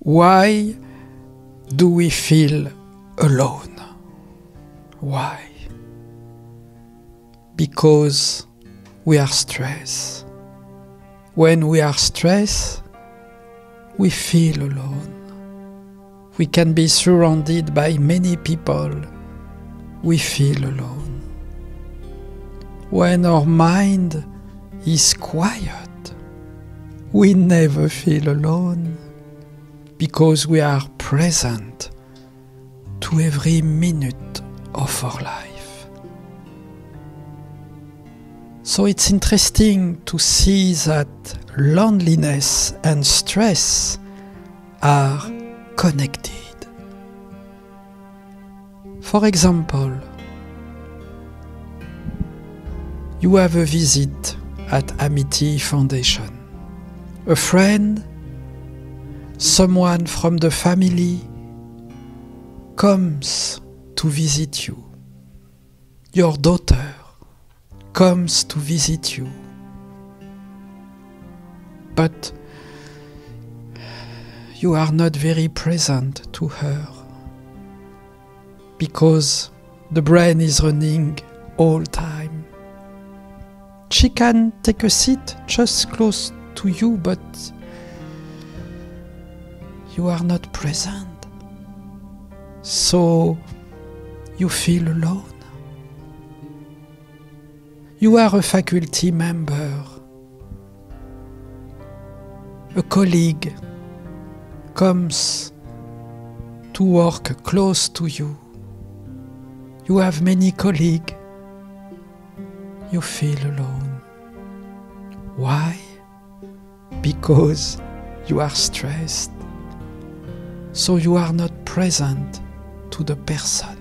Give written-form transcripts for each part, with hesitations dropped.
Why do we feel alone? Why? Because we are stressed. When we are stressed, we feel alone. We can be surrounded by many people. We feel alone. When our mind is quiet, we never feel alone because we are present to every minute of our life. So it's interesting to see that loneliness and stress are connected. For example, you have a visit at Amity Foundation. A friend, someone from the family comes to visit you. Your daughter comes to visit you. But you are not very present to her because the brain is running all time. She can take a seat just close to you, but you are not present. So you feel alone. You are a faculty member. A colleague comes to work close to you. You have many colleagues. You feel alone. Why? Because you are stressed. So you are not present to the person.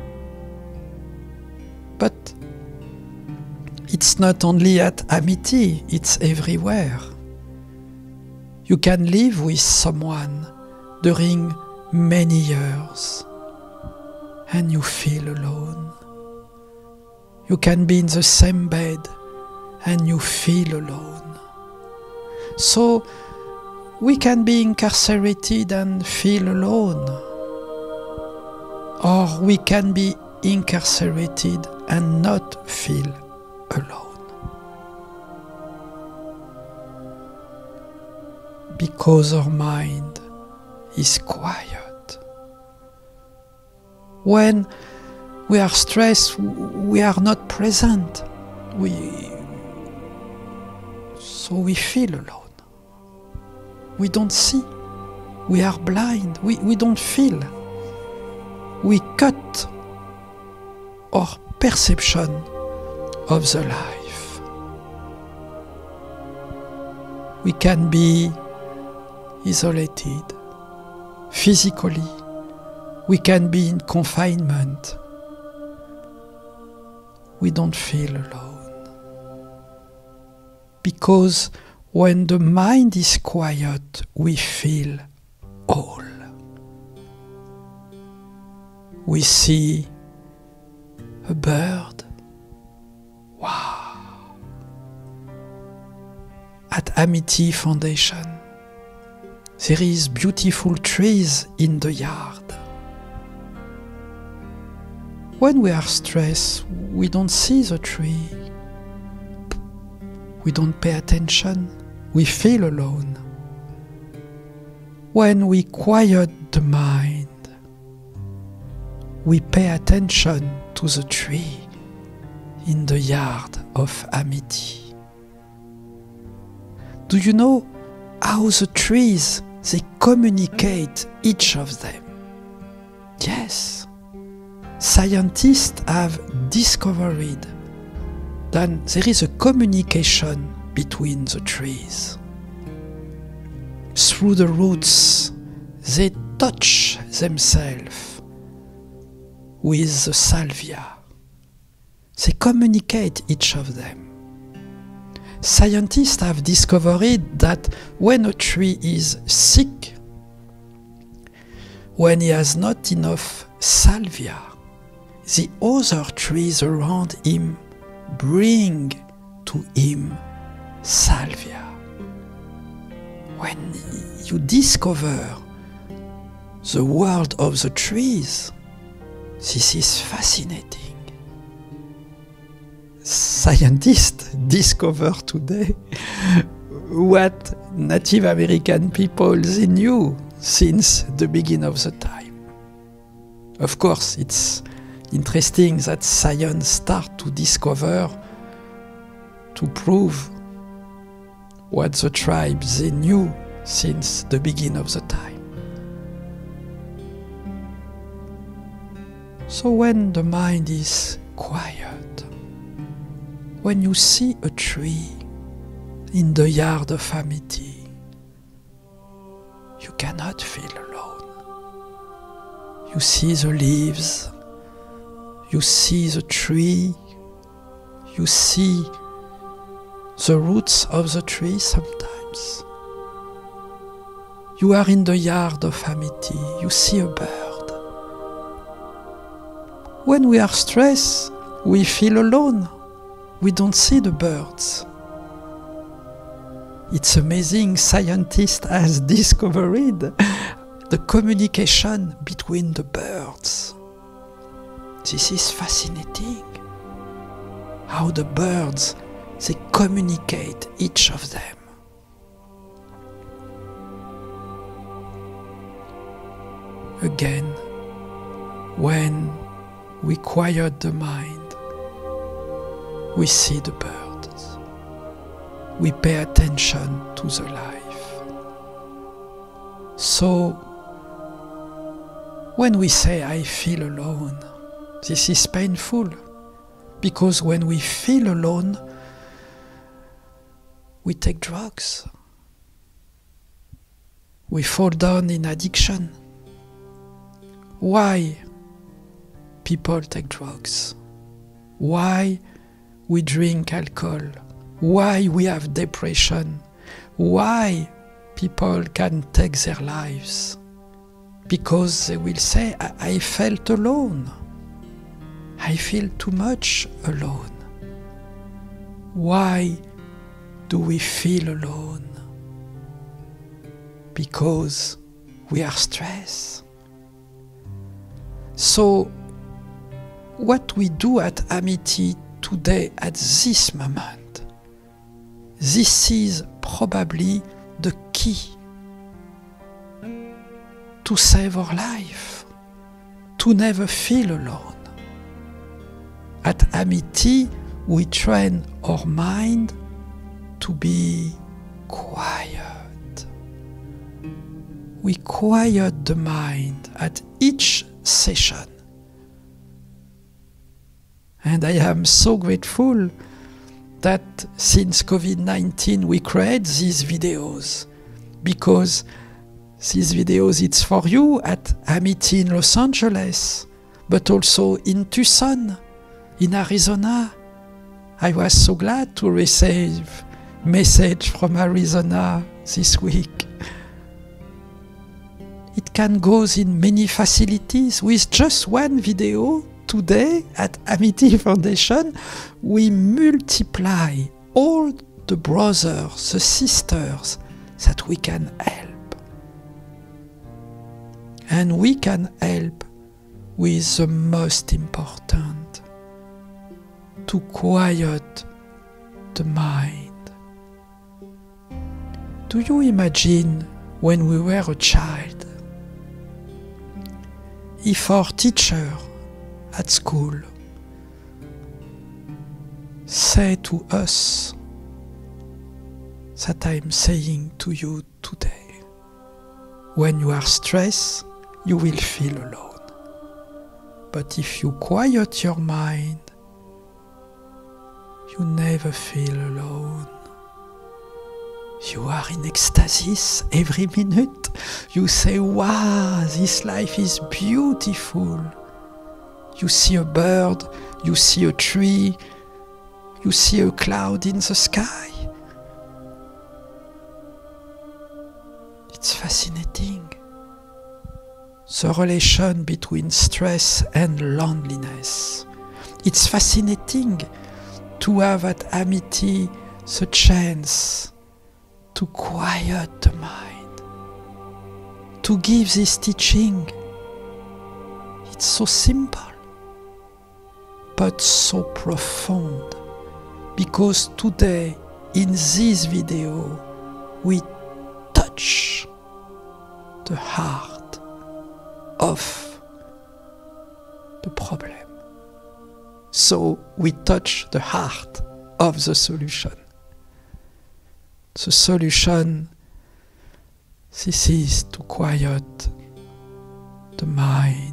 But it's not only at Amity, it's everywhere. You can live with someone during many years and you feel alone. You can be in the same bed and you feel alone. So we can be incarcerated and feel alone. Or we can be incarcerated and not feel alone. Because our mind is quiet. When we are stressed, we are not present. So we feel alone. We don't see. We are blind. We don't feel. We cut our perception of the life. We can be isolated physically. We can be in confinement. We don't feel alone. Because when the mind is quiet, we feel all. We see a bird. Wow! At Amity Foundation, there is beautiful trees in the yard. When we are stressed, we don't see the tree. We don't pay attention. We feel alone. When we quiet the mind, we pay attention to the tree in the yard of Amity. Do you know how the trees, they communicate each of them? Yes. Scientists have discovered that there is a communication between the trees. Through the roots, they touch themselves with the salvia. They communicate each of them. Scientists have discovered that when a tree is sick, when he has not enough salvia, the other trees around him bring to him salvia. When you discover the world of the trees. This is fascinating. Scientists discover today what Native American people they knew since the beginning of the time. Of course, it's interesting that science start to discover, to prove what the tribes they knew since the beginning of the time. So when the mind is quiet, when you see a tree in the yard of Amity, you cannot feel alone. You see the leaves, you see the tree, you see the roots of the tree sometimes. You are in the yard of Amity, you see a bird. When we are stressed, we feel alone. We don't see the birds. It's amazing, scientists have discovered the communication between the birds. This is fascinating. How the birds, they communicate, each of them. Again, when we quiet the mind, we see the birds. We pay attention to the life. So, when we say, I feel alone, this is painful, because when we feel alone, we take drugs. We fall down in addiction. Why people take drugs? Why we drink alcohol? Why we have depression? Why people can take their lives? Because they will say, I felt alone. I feel too much alone. Why do we feel alone? Because we are stressed. So, what we do at Amity today, at this moment, this is probably the key to save our life, to never feel alone. At Amity, we train our mind to be quiet. We quiet the mind at each session. And I am so grateful that since COVID-19 we create these videos, because these videos it's for you at Amity in Los Angeles, but also in Tucson, in Arizona. I was so glad to receive message from Arizona this week. It can go in many facilities. With just one video today at Amity Foundation, we multiply all the brothers, the sisters that we can help. And we can help with the most important, to quiet the mind. Do you imagine when we were a child, if our teacher at school say to us that I'm saying to you today, when you are stressed, you will feel alone. But if you quiet your mind, you never feel alone. You are in ecstasis every minute. You say, wow, this life is beautiful. You see a bird, you see a tree, you see a cloud in the sky. It's fascinating. The relation between stress and loneliness. It's fascinating to have at Amity the chance to quiet the mind, to give this teaching. It's so simple, but so profound, because today in this video we touch the heart of the problem. So we touch the heart of the solution. The solution, this is to quiet the mind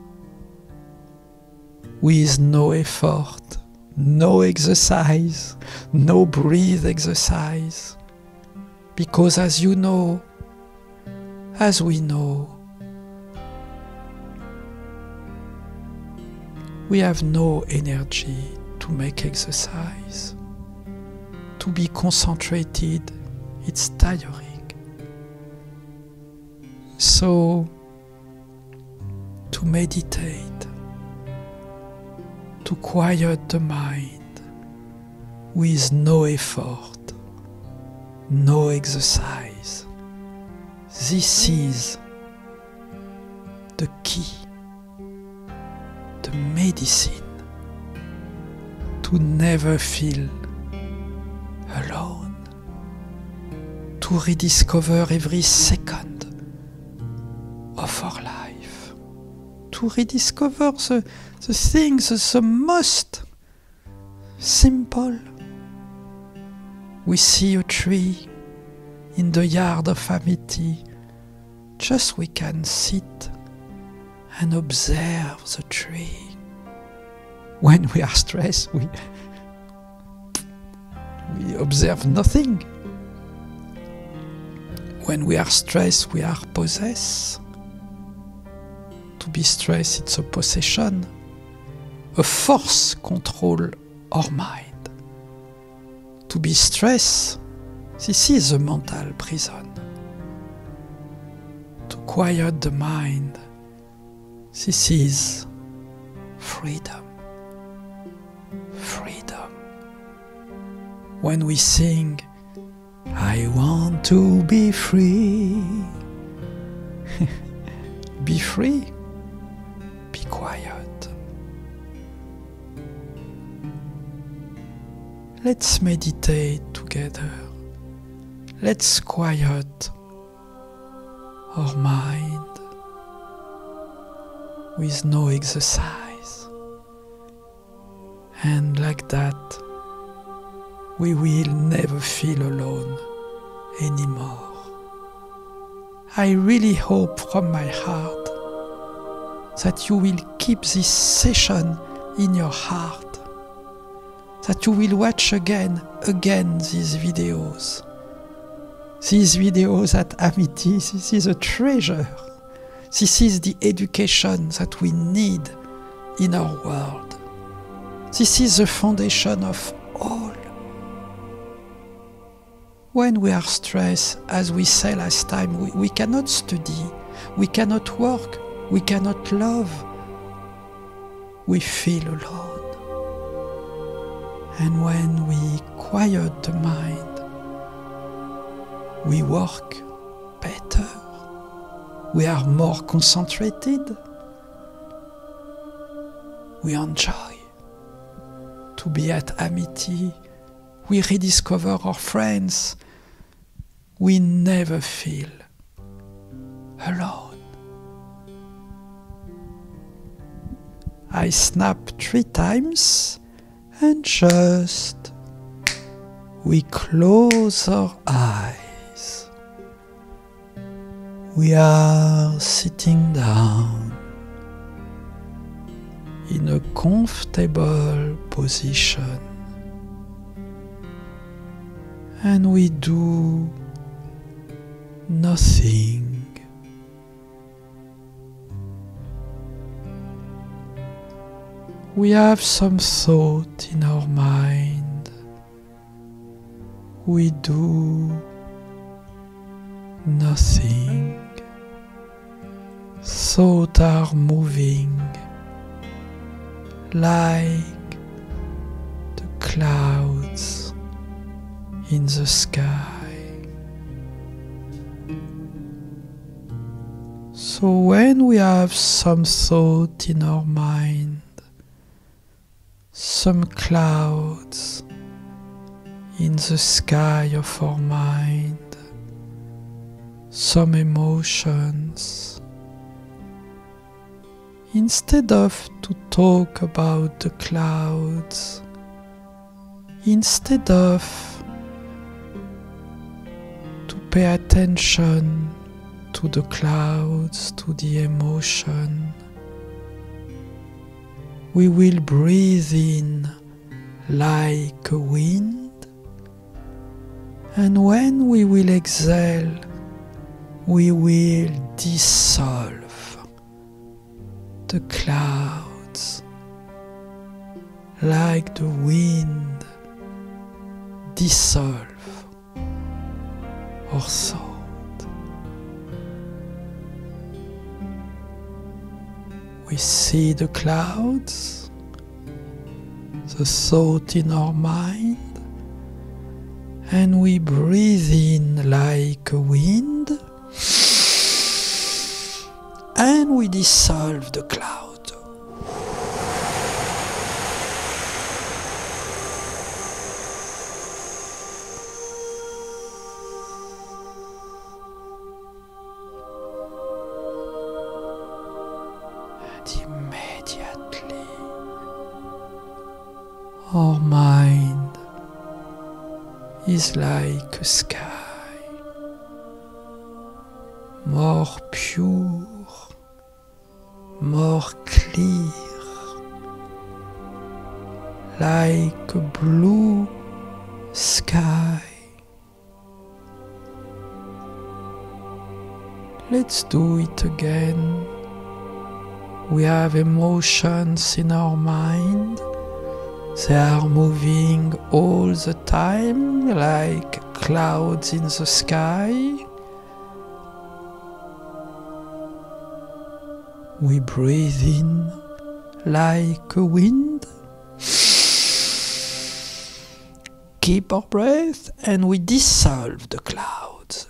with no effort, no exercise, no breathe exercise. Because as you know, as we know, we have no energy to make exercise. To be concentrated, it's tiring. So, to meditate, to quiet the mind with no effort, no exercise, this is the key, the medicine to never feel alone, to rediscover every second of our life, to rediscover the things, the most simple. We see a tree in the yard of Amity, just we can sit and observe the tree. When we are stressed, we observe nothing. When we are stressed, we are possessed. To be stressed, it's a possession. A force control our mind. To be stressed, this is a mental prison. To quiet the mind, this is freedom. Freedom. When we sing, I want to be free. Be free. Be quiet. Let's meditate together. Let's quiet our mind with no exercise. And like that, we will never feel alone anymore. I really hope from my heart that you will keep this session in your heart, that you will watch again these videos. These videos at Amity, this is a treasure. This is the education that we need in our world. This is the foundation of all. When we are stressed, as we said last time, we cannot study, we cannot work, we cannot love. We feel alone. And when we quiet the mind, we work better. We are more concentrated. We enjoy to be at Amity. We rediscover our friends. We never feel alone. I snap 3 times and just we close our eyes. We are sitting down in a comfortable position and we do nothing. We have some thought in our mind. We do nothing. Thoughts are moving like the clouds in the sky. So when we have some thought in our mind, some clouds in the sky of our mind, some emotions, instead of to talk about the clouds, instead of to pay attention to the clouds, to the emotion, we will breathe in like a wind, and when we will exhale, we will dissolve the clouds like the wind dissolve our thought. We see the clouds, the thought in our mind, and we breathe in like a wind, and we dissolve the cloud. Immediately, our mind is like a sky, more pure, more clear, like a blue sky. Let's do it again. We have emotions in our mind. They are moving all the time like clouds in the sky. We breathe in like a wind. Keep our breath and we dissolve the clouds.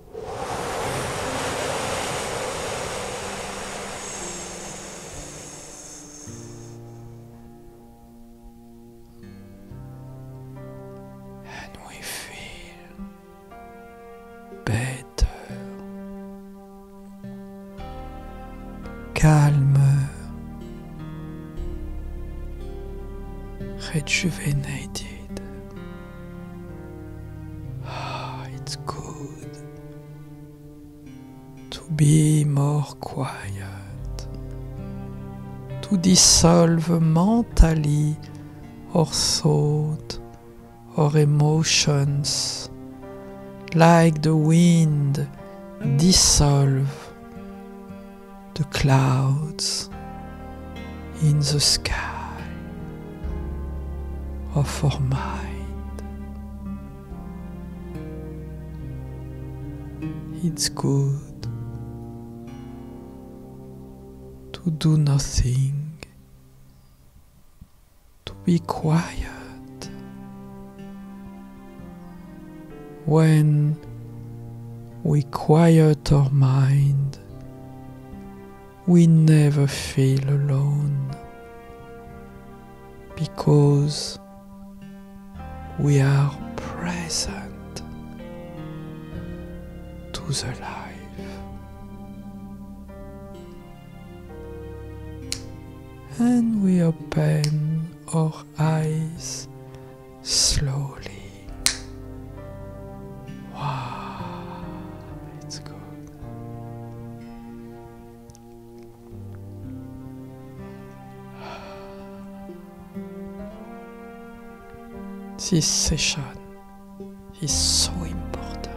Calmer, rejuvenated. It's good to be more quiet, to dissolve mentally our thought, our emotions, like the wind dissolve the clouds in the sky of our mind. It's good to do nothing, to be quiet. When we quiet our mind, we never feel alone, because we are present to the life. And we open our eyes slowly. Wow, it's good. This session is so important.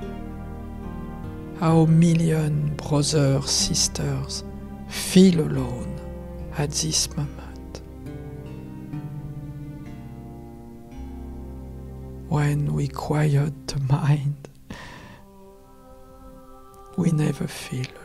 How million brothers, sisters feel alone at this moment. When we quiet the mind, we never feel alone.